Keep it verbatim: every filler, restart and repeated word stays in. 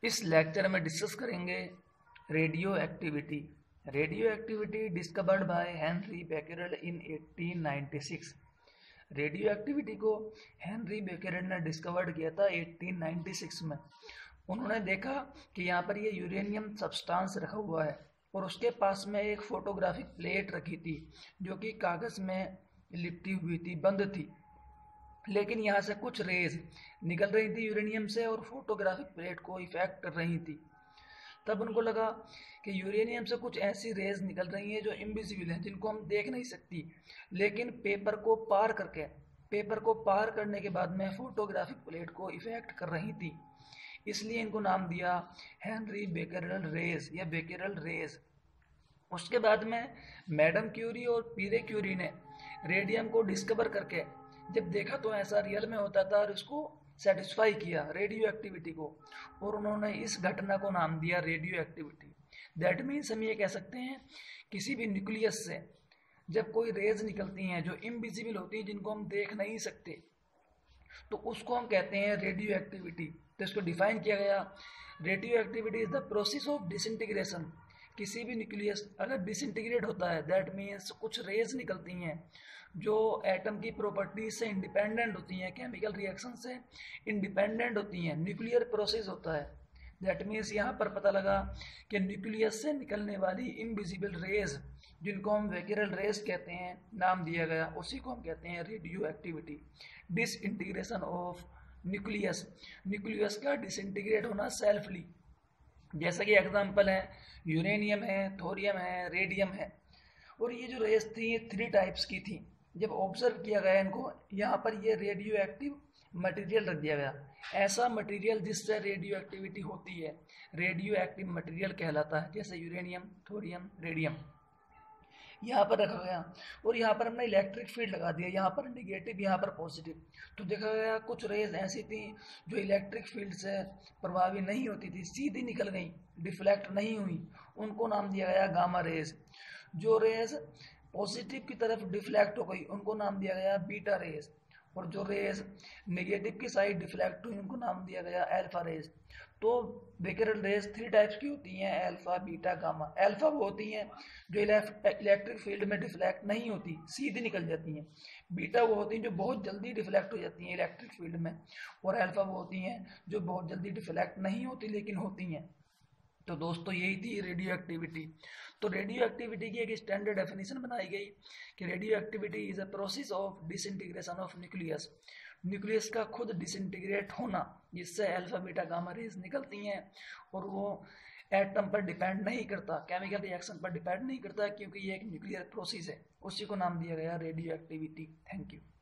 इस लेक्चर में डिस्कस करेंगे radioactivity. Radioactivity discovered by Henri Becquerel in eighteen ninety six. Radioactivity को Henri Becquerel ने discovered किया था एटीन नाइंटी सिक्स में। उन्होंने देखा कि यहाँ पर ये यूरेनियम सब्सटेंस रखा हुआ है और उसके पास में एक फोटोग्राफिक प्लेट रखी थी जो कि कागज़ में लिपटी हुई थी, बंद थी, लेकिन यहाँ से कुछ रेज निकल रही थी यूरेनियम से और फोटोग्राफिक प्लेट को इफेक्ट कर रही थी। तब उनको लगा कि यूरेनियम से कुछ ऐसी रेज निकल रही हैं जो इनविजिबल हैं, जिनको हम देख नहीं सकती, लेकिन पेपर को पार करके पेपर को पार करने के बाद में फोटोग्राफिक प्लेट को इफेक्ट कर रही थी। इसलिए इनको नाम दिया हेनरी बेकेरेल रेज या बेकेरेल रेज। उसके बाद में मैडम क्यूरी और पीरे क्यूरी ने रेडियम को डिस्कवर करके जब देखा तो ऐसा रियल में होता था और उसको सेटिस्फाई किया रेडियो एक्टिविटी को, और उन्होंने इस घटना को नाम दिया रेडियो एक्टिविटी। दैट मीन्स हम ये कह सकते हैं किसी भी न्यूक्लियस से जब कोई रेज निकलती हैं जो इनविजिबल होती हैं, जिनको हम देख नहीं सकते, तो उसको हम कहते हैं रेडियो एक्टिविटी। तो इसको डिफाइन किया गया, radioactivity is the process of disintegration. किसी भी न्यूक्लियस अगर डिसइंटीग्रेट होता है, दैट मीन्स कुछ रेज निकलती हैं जो एटम की प्रॉपर्टीज से इंडिपेंडेंट होती हैं, केमिकल रिएक्शन से इंडिपेंडेंट होती हैं, न्यूक्लियर प्रोसेस होता है। दैट मीन्स यहाँ पर पता लगा कि न्यूक्लियस से निकलने वाली इनविजिबल रेज, जिनको हम बेकेरेल रेज कहते हैं, नाम दिया गया, उसी को हम कहते हैं radioactivity. Disintegration of nucleus, nucleus का डिसइंटीग्रेट होना सेल्फली। जैसा कि एग्जाम्पल है यूरेनियम है, थोरियम है, रेडियम है। और ये जो रेज थी ये थ्री टाइप्स की थी। जब ऑब्जर्व किया गया इनको, यहाँ पर ये रेडियो एक्टिव मटेरियल रख दिया गया। ऐसा मटेरियल जिससे रेडियो एक्टिविटी होती है रेडियो एक्टिव मटेरियल कहलाता है, जैसे यूरेनियम, थोरियम, रेडियम यहाँ पर रखा गया। और यहाँ पर हमने इलेक्ट्रिक फील्ड लगा दिया, यहाँ पर नेगेटिव, यहाँ पर पॉजिटिव। तो देखा गया कुछ रेज ऐसी थी जो इलेक्ट्रिक फील्ड से प्रभावी नहीं होती थी, सीधी निकल गई, डिफ्लेक्ट नहीं हुई, उनको नाम दिया गया गामा रेज। जो रेज पॉजिटिव की तरफ डिफ्लेक्ट हो गई उनको नाम दिया गया बीटा रेज, और जो रेज नेगेटिव की साइड डिफ्लेक्ट हुई उनको नाम दिया गया अल्फा रेज। तो बेकेरेल रेज थ्री टाइप्स की होती हैं, अल्फा, बीटा, गामा। अल्फा वो होती हैं जो इलेक्ट्रिक फील्ड में डिफ्लेक्ट नहीं होती, सीधी निकल जाती हैं। बीटा वो होती हैं जो बहुत जल्दी डिफ्लेक्ट हो जाती हैं इलेक्ट्रिक फील्ड में, और अल्फा वो होती हैं जो बहुत जल्दी डिफ्लेक्ट नहीं होती लेकिन होती हैं। तो दोस्तों यही थी रेडियो एक्टिविटी। तो रेडियो एक्टिविटी की एक स्टैंडर्ड डेफिनेशन बनाई गई कि radioactivity is a process of disintegration of nucleus. Nucleus का खुद डिसइंटीग्रेट होना, जिससे अल्फा, बीटा, गामा रेज निकलती हैं, और वो एटम पर डिपेंड नहीं करता, केमिकल रिएक्शन पर डिपेंड नहीं करता, क्योंकि ये एक न्यूक्लियर प्रोसेस है। उसी को नाम दिया गया रेडियो एक्टिविटी। Thank you.